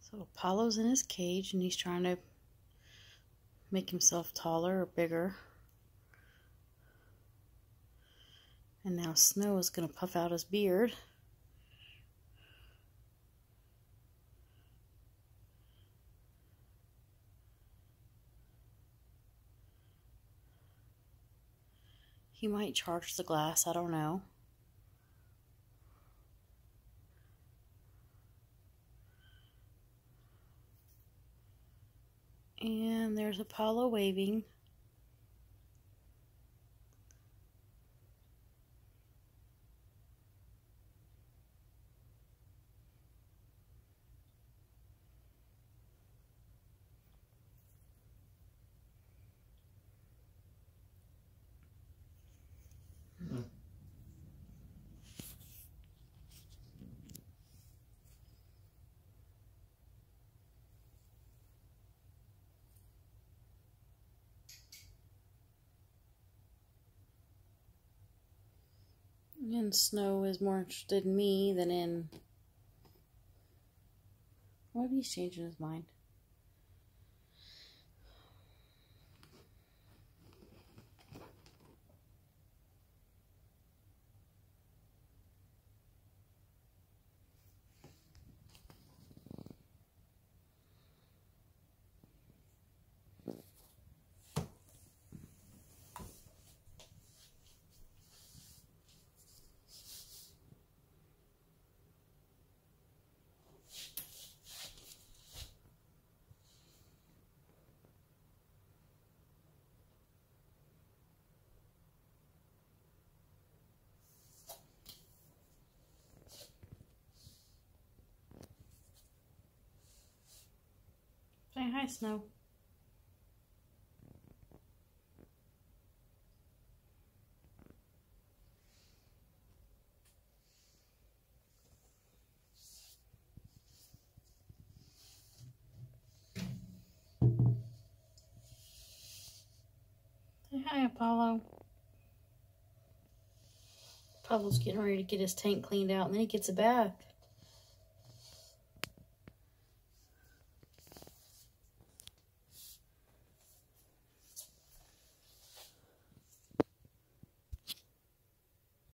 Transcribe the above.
So Apollo's in his cage and he's trying to make himself taller or bigger. And now Snow is going to puff out his beard. He might charge the glass, I don't know. And there's Apollo waving. And Snow is more interested in me than in... What if he's changing his mind? Say hi, Snow. Say hi, Apollo. Apollo's getting ready to get his tank cleaned out and then he gets a bath.